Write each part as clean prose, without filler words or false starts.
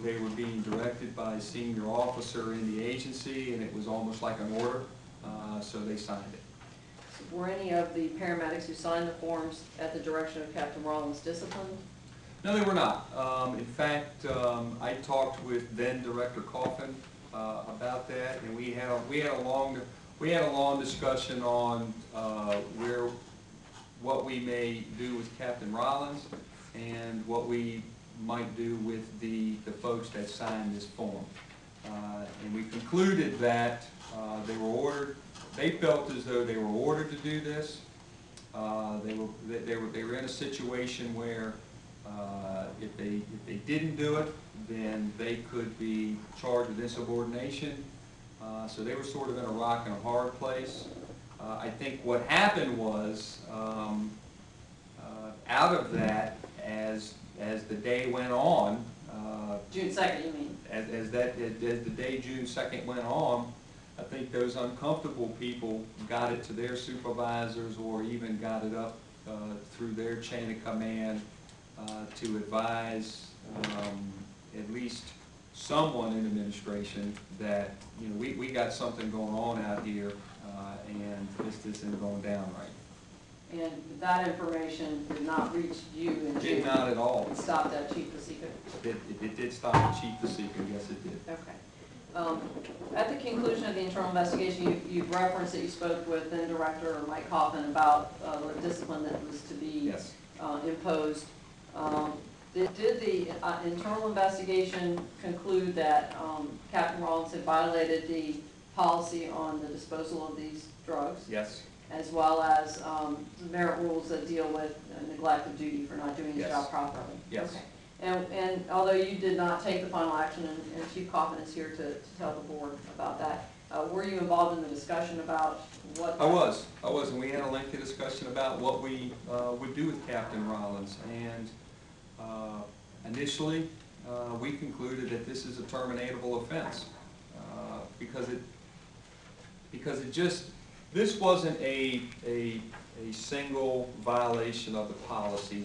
they were being directed by a senior officer in the agency, and it was almost like an order, so they signed it. Were any of the paramedics who signed the forms at the direction of Captain Rollins disciplined? No, they were not. In fact, I talked with then Director Coffin about that, and we had a long discussion on what we may do with Captain Rollins and what we might do with the folks that signed this form. And we concluded that they were ordered. They felt as though they were ordered to do this. They were in a situation where if they didn't do it, then they could be charged with insubordination. So they were sort of in a rock and a hard place. I think what happened was, out of that, as the day went on, June 2nd, you mean? as the day June 2nd went on, I think those uncomfortable people got it to their supervisors, or even got it up through their chain of command to advise at least someone in administration that, you know, we got something going on out here, and this isn't going down right. And that information did not reach you in June? Did not at all. It stopped at Chief Pasica? It did stop at Chief Pasica, yes it did. Okay. At the conclusion of the internal investigation, you've referenced that you spoke with then Director Mike Coffin about the discipline that was to be Yes. Imposed. Did the internal investigation conclude that Captain Rollins had violated the policy on the disposal of these drugs? Yes. As well as the merit rules that deal with neglect of duty for not doing his Yes. job properly? Yes. Okay. And although you did not take the final action, and Chief Coffin is here to tell the board about that, were you involved in the discussion about what? I was, and we had a lengthy discussion about what we would do with Captain Rollins. And initially, we concluded that this is a terminatable offense because this wasn't a single violation of the policy,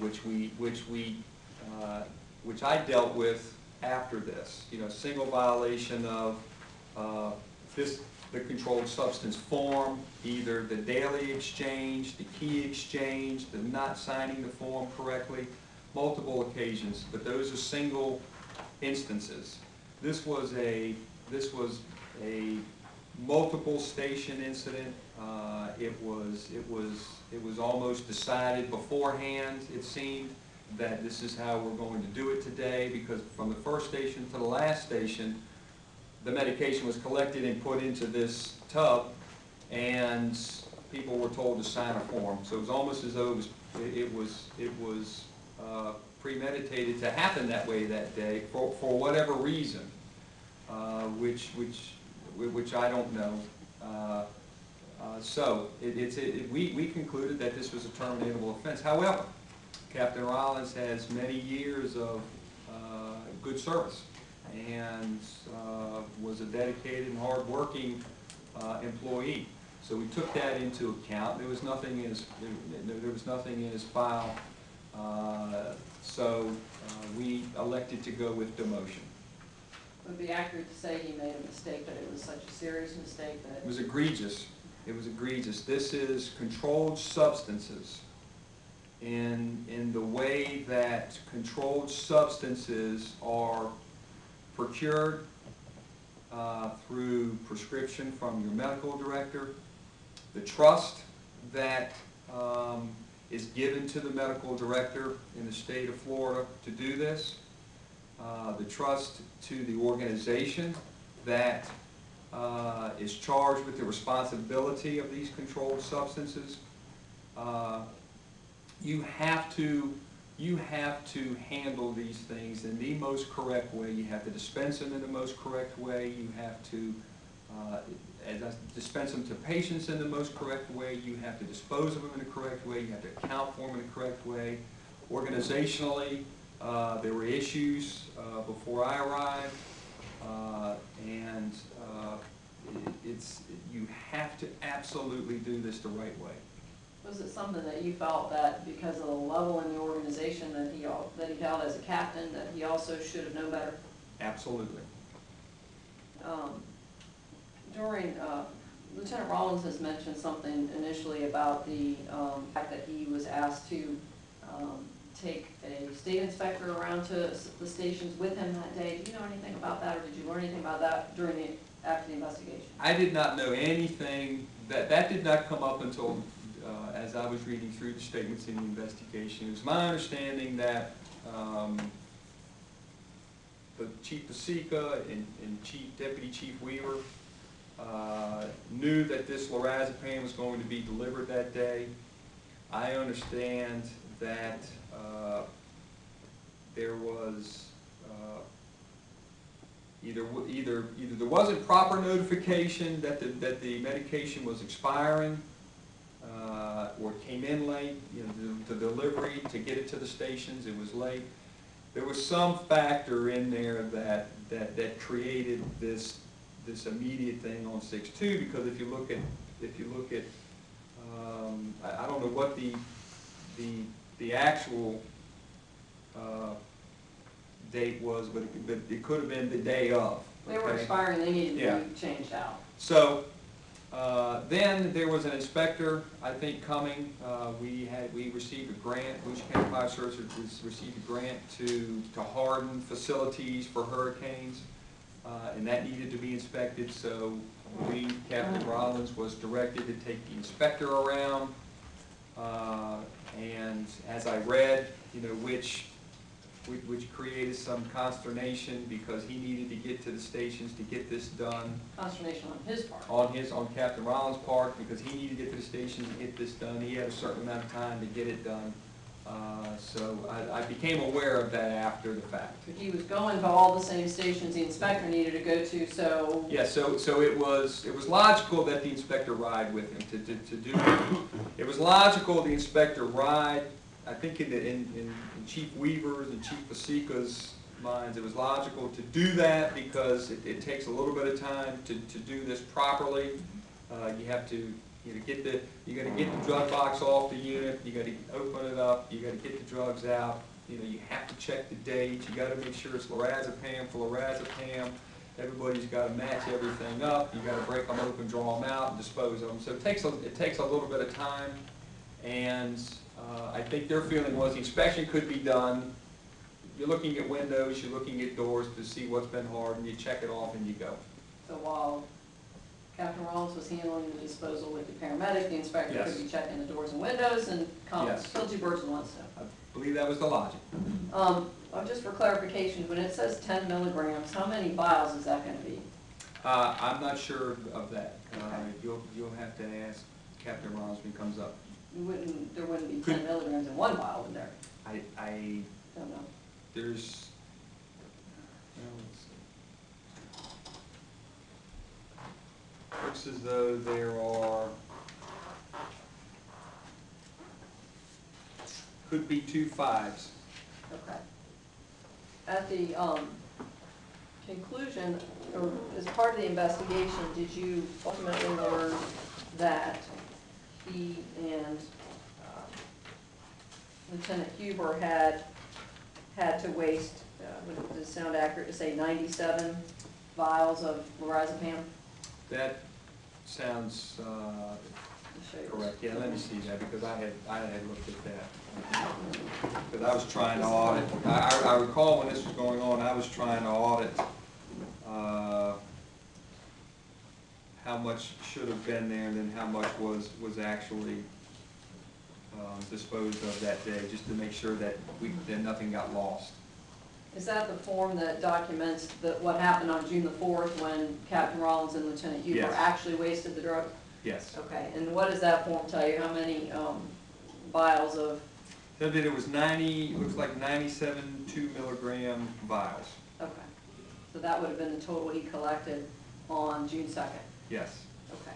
which I dealt with after this. You know, single violation of the controlled substance form, either the daily exchange, the key exchange, the not signing the form correctly, multiple occasions, but those are single instances. This was a multiple station incident. It was almost decided beforehand, it seemed, that this is how we're going to do it today, because from the first station to the last station, the medication was collected and put into this tub, and people were told to sign a form. So it was almost as though it was premeditated to happen that way that day for whatever reason, which I don't know. So we concluded that this was a terminatable offense. However, Captain Rollins has many years of good service and was a dedicated and hard-working employee. So we took that into account. There was nothing in his file, so we elected to go with demotion. Would it be accurate to say he made a mistake, that it was such a serious mistake that It was egregious. It was egregious. This is controlled substances. In the way that controlled substances are procured through prescription from your medical director, the trust that is given to the medical director in the state of Florida to do this, the trust to the organization that is charged with the responsibility of these controlled substances. You have to handle these things in the most correct way. You have to dispense them in the most correct way. You have to dispense them to patients in the most correct way. You have to dispose of them in the correct way. You have to account for them in the correct way. Organizationally, there were issues before I arrived, and you have to absolutely do this the right way. Was it something that you felt that because of the level in the organization that he held as a captain, that he also should have known better? Absolutely. During, Lieutenant Rollins has mentioned something initially about the fact that he was asked to take a state inspector around to the stations with him that day. Do you know anything about that, or did you learn anything about that after the investigation? I did not know anything, that did not come up until as I was reading through the statements in the investigation. It was my understanding that the Chief Pasica and Deputy Chief Weaver knew that this lorazepam was going to be delivered that day. I understand that there was either there wasn't proper notification that the medication was expiring, or it came in late. You know, the delivery to get it to the stations, it was late. There was some factor in there that created this immediate thing on 6/2, because if you look at I don't know what the actual date was, but it could have been the day of. They were okay? expiring, they needed Yeah. to be changed out. So then there was an inspector, I think, coming. We received a grant. Volusia County Fire Service received a grant to harden facilities for hurricanes, and that needed to be inspected. So Captain Rollins was directed to take the inspector around, and as I read, you know, which created some consternation, because he needed to get to the stations to get this done. Consternation on his part. On Captain Rollins' part, because he needed to get to the stations to get this done. He had a certain amount of time to get it done. So I became aware of that after the fact. He was going to all the same stations the inspector needed to go to, so. Yeah, so it was logical that the inspector ride with him to do it. It was logical the inspector ride. I think in Chief Weaver's and Chief Pasica's minds, it was logical to do that, because it takes a little bit of time to do this properly. You have to you got to get the drug box off the unit. You got to open it up. You got to get the drugs out. You know, you have to check the date. You got to make sure it's lorazepam for lorazepam. Everybody's got to match everything up. You got to break them open, draw them out, and dispose of them. So it takes a little bit of time, and I think their feeling was the inspection could be done. You're looking at windows, you're looking at doors to see what's been hardened, you check it off and you go. So while Captain Rollins was handling the disposal with the paramedic, the inspector Yes. could be checking the doors and windows and Yes. kill two birds with one stone. I believe that was the logic. Just for clarification, when it says 10 milligrams, how many vials is that going to be? I'm not sure of that. Okay. You'll have to ask Captain Rollins when he comes up. There wouldn't be 10 milligrams in one vial, would there? I Don't know. there's, well, let's see. Looks as though there are, could be 2 5s. Okay. At the conclusion, or as part of the investigation, did you ultimately learn that he and Lieutenant Huber had to waste, would it sound accurate to say 97 vials of lorazepam? That sounds I'll show you. correct. Yeah, let me see that, because I had looked at that. Because I was trying to audit, I recall when this was going on, I was trying to audit how much should have been there, and then how much was actually disposed of that day, just to make sure that nothing got lost. Is that the form that documents what happened on June the 4th when Captain Rollins and Lieutenant Huber Yes. actually wasted the drug? Yes. Okay, and what does that form tell you? How many vials of, Said that it was 90, looks like 97 2-milligram vials. okay. So that would have been the total he collected on June 2nd? Yes. Okay.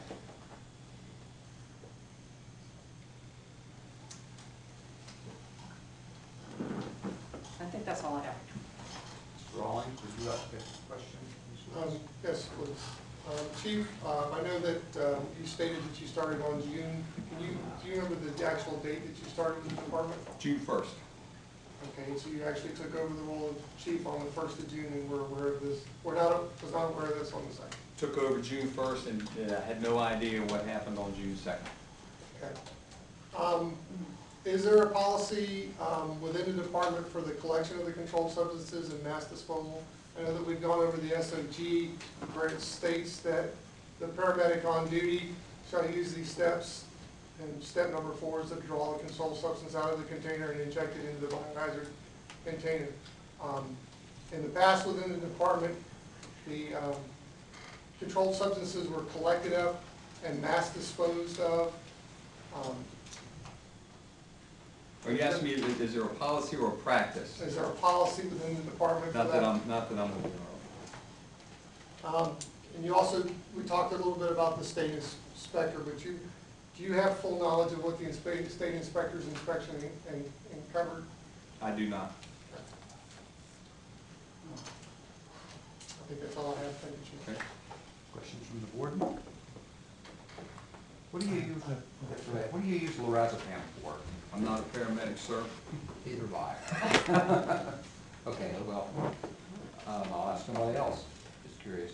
I think that's all I have. Mr. Rawlings, would you like to ask a question? Yes, please. Chief, I know that you stated that you started on June. Do you remember the actual date that you started in the department? June 1st. Okay, so you actually took over the role of chief on the 1st of June and were aware of us on the second. Took over June 1st and had no idea what happened on June 2nd. Okay. Is there a policy within the department for the collection of the controlled substances and mass disposal? I know that we've gone over the SOG where it states that the paramedic on duty shall use these steps. And step number 4 is to draw the controlled substance out of the container and inject it into the biohazard container. In the past within the department, the controlled substances were collected up and mass disposed of. Are you asking me, is there a policy or a practice? Is there a policy within the department for that? Not that I'm aware of. And you also, we talked a little bit about the state inspector, but do you have full knowledge of what the state inspector's inspection and covered? I do not. I think that's all I have. Thank you, Chief. Okay. Questions from the board? What do you use lorazepam for? I'm not a paramedic, sir. Either do I. Okay, well, I'll ask somebody else, just curious.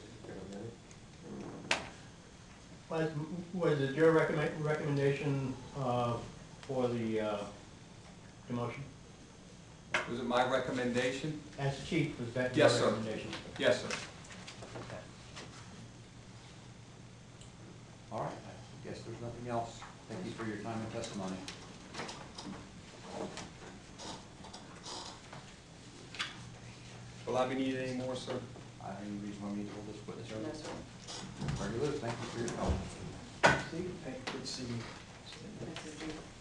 Was it your recommendation for the demotion? Was it my recommendation? As chief, was that your Yes, sir. recommendation? Yes, sir. Okay. All right, I guess there's nothing else. Thank you for your time and testimony. Will I be needing any more, sir? Any reason why we need to hold this witness? No, sir. Very good, thank you for your help. See, good to see you. Thanks, Chief.